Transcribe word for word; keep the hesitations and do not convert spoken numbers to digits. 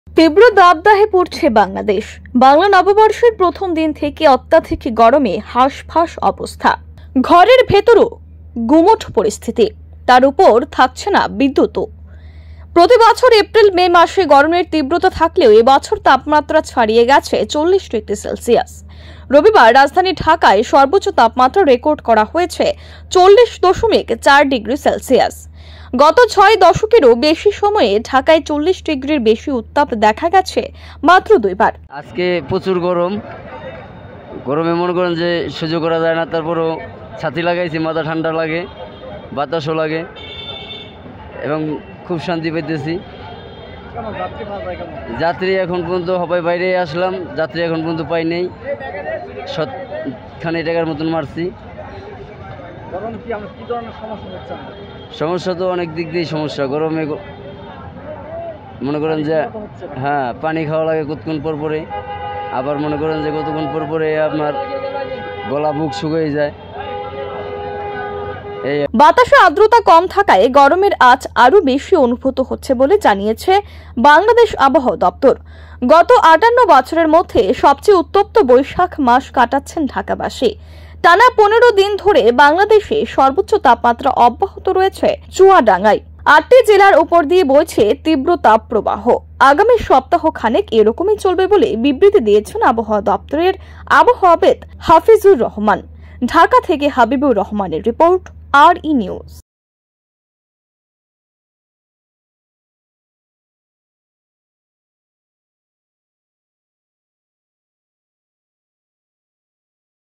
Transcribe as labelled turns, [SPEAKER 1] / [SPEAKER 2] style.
[SPEAKER 1] তীব্র দাবদাহে পড়ছে বাংলাদেশ। বাংলা নববর্ষের প্রথম দিন থেকে অত্যাধিক গরমে হাঁসফাঁস অবস্থা, ঘরের ভেতরও গুমোট পরিস্থিতি, তার উপর থাকছে না বিদ্যুৎও। প্রতি বছর এপ্রিল মে মাসে গরমের তীব্রতা থাকলেও এবছর তাপমাত্রা ছাড়িয়ে গেছে চল্লিশ ডিগ্রি সেলসিয়াস। রবিবার রাজধানী ঢাকায় সর্বোচ্চ তাপমাত্রা রেকর্ড করা হয়েছে চল্লিশ দশমিক চার ডিগ্রি সেলসিয়াস। গত ছয় দশকেরও বেশি সময়ে ঢাকায় চল্লিশ ডিগ্রির বেশি উত্তাপ দেখা গেছে মাত্র দুইবার।
[SPEAKER 2] আজকে প্রচুর গরম, গরমে মনে করেন যে সহ্য করা যায় না, তারপরও ছাতি লাগাইছি, মাথা ঠান্ডা লাগে, বাতাসও লাগে এবং খুব শান্তি পেতেছি। যাত্রী এখন পর্যন্ত হবাই বাইরে আসলাম, যাত্রী এখন পর্যন্ত পাই নেই, সৎখানি টাকার মতন মারছি। সমস্যা তো অনেক দিক দিয়ে সমস্যা। গরমে মনে করেন যে হ্যাঁ পানি খাওয়া লাগে কতক্ষণ পর পরে, আবার মনে করেন যে কতক্ষণ পর পরে আপনার গলা বুক শুকিয়ে যায়।
[SPEAKER 1] বাতাসে আর্দ্রতা কম থাকায় গরমের আঁচ আরো বেশি অনুভূত হচ্ছে বলে জানিয়েছে বাংলাদেশ আবহাওয়া দপ্তর। গত আটান্ন বছরের মধ্যে সবচেয়ে উত্তপ্ত বৈশাখ মাস কাটাচ্ছেন ঢাকাবাসী। টানা পনেরো দিন ধরে বাংলাদেশে সর্বোচ্চ তাপমাত্রা অব্যাহত রয়েছে চুয়াডাঙ্গায়। আটটি জেলার উপর দিয়ে বইছে তীব্র তাপ প্রবাহ। আগামী সপ্তাহ খানেক এরকমই চলবে বলে বিবৃতি দিয়েছেন আবহাওয়া দপ্তরের আবহাওয়াবিদ হাফিজুর রহমান। ঢাকা থেকে হাবিবুর রহমানের রিপোর্ট, আর ই নিউজ।